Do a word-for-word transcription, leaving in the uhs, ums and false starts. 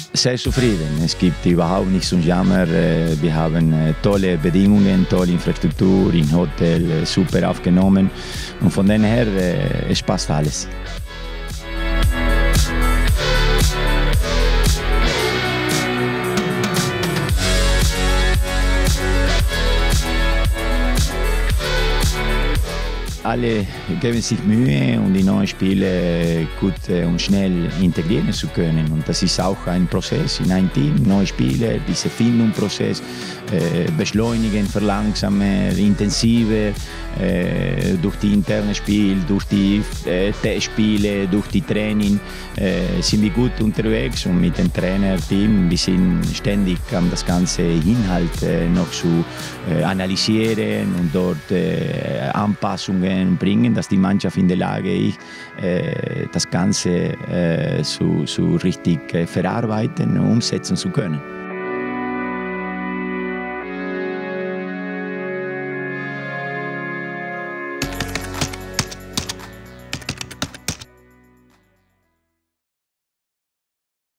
Sehr zufrieden. Es gibt überhaupt nichts zum Jammer. Wir haben tolle Bedingungen, tolle Infrastruktur im Hotel, super aufgenommen. Und von daher, es passt alles. Alle geben sich Mühe, um die neuen Spiele gut und schnell integrieren zu können. Und das ist auch ein Prozess in einem Team, neue Spieler, dieser Findungsprozess, äh, beschleunigen, verlangsamen, intensiver, äh, durch die internen Spiel, durch die äh, Testspiele, durch die Training äh, sind wir gut unterwegs und mit dem Trainerteam, wir sind ständig am das ganze Inhalt äh, noch zu äh, analysieren und dort äh, Anpassungen bringen, dass die Mannschaft in der Lage ist, äh, das Ganze äh, so, so richtig äh, verarbeiten und umsetzen zu können.